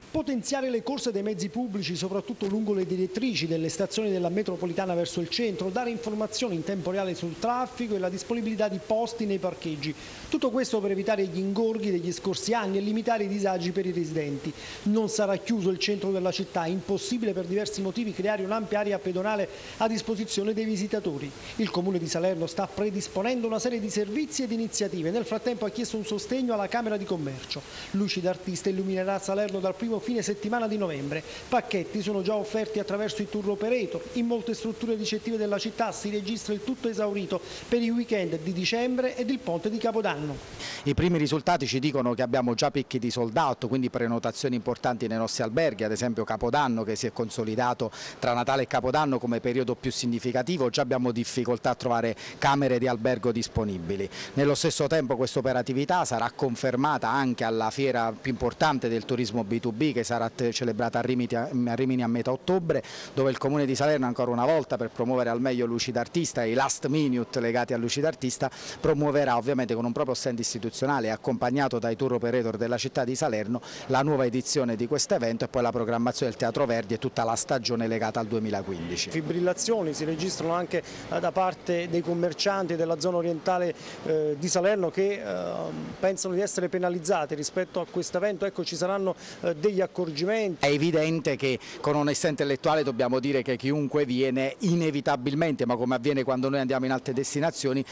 Potenziare le corse dei mezzi pubblici, soprattutto lungo le direttrici delle stazioni della metropolitana verso il centro, dare informazioni in tempo reale sul traffico e la disponibilità di posti nei parcheggi. Tutto questo per evitare gli ingorghi degli scorsi anni e limitare i disagi per i residenti. Non sarà chiuso il centro della città, è impossibile per diversi motivi creare un'ampia area pedonale a disposizione dei visitatori. Il Comune di Salerno sta predisponendo una serie di servizi ed iniziative. Nel frattempo ha chiesto un sostegno alla Camera di Commercio. Lucida Artista illuminerà Salerno dal primo fine settimana di novembre. Pacchetti sono già offerti attraverso i tour operator. In molte strutture ricettive della città si registra il tutto esaurito per i weekend di dicembre ed il ponte di Capodanno. I primi risultati ci dicono che abbiamo già picchi di sold out, quindi prenotazioni importanti nei nostri alberghi, ad esempio Capodanno che si è consolidato tra Natale e Capodanno come periodo più significativo. Già abbiamo difficoltà a trovare camere di albergo disponibili. Nello stesso tempo questa operatività sarà confermata anche alla fiera più importante del turismo B2B che sarà celebrata a Rimini a metà ottobre, dove il Comune di Salerno ancora una volta, per promuovere al meglio Lucida Artista e i last minute legati a Lucida Artista, promuoverà ovviamente con un proprio stand istituzionale accompagnato dai tour operator della città di Salerno la nuova edizione di questo evento e poi la programmazione del Teatro Verdi e tutta la stagione legata al 2015. Fibrillazioni si registrano anche da parte dei commercianti della zona orientale di Salerno che pensano di essere penalizzati rispetto a questo evento. Ecco, ci saranno degli accorgimenti. È evidente che con onestà intellettuale dobbiamo dire che chiunque viene inevitabilmente, ma come avviene quando noi andiamo in altre destinazioni,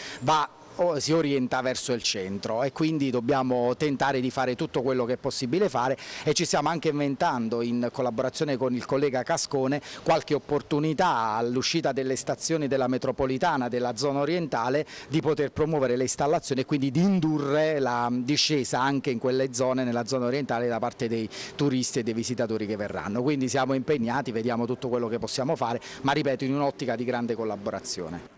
si orienta verso il centro e quindi dobbiamo tentare di fare tutto quello che è possibile fare e ci stiamo anche inventando, in collaborazione con il collega Cascone, qualche opportunità all'uscita delle stazioni della metropolitana della zona orientale di poter promuovere le installazioni e quindi di indurre la discesa anche in quelle zone, nella zona orientale, da parte dei turisti e dei visitatori che verranno. Quindi siamo impegnati, vediamo tutto quello che possiamo fare, ma ripeto, in un'ottica di grande collaborazione.